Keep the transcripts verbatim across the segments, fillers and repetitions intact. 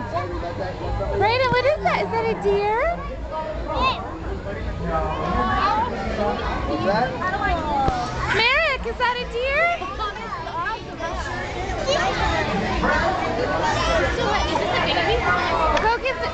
Braden, what is that? Is that a deer? What's that? Merrick, is that a deer? Go get the...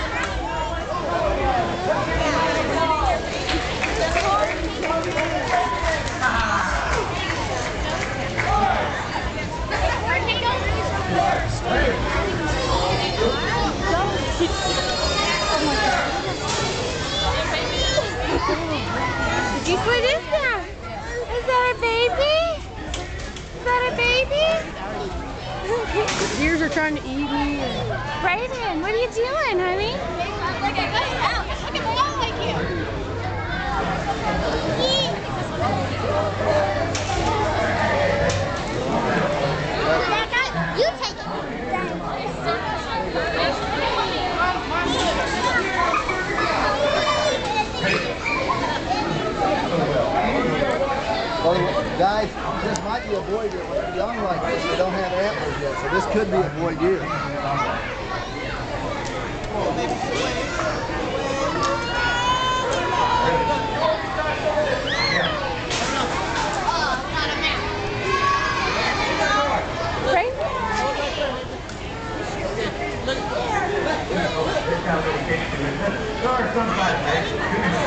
What is that? Is that a baby? Is that a baby? The deers are trying to eat me. Braden, what are you doing, honey? Look at this. Look at they all like you. You take it. Well, guys, this might be a boy deer. When they're young like this, they don't have antlers yet, so this could be a boy deer. Right?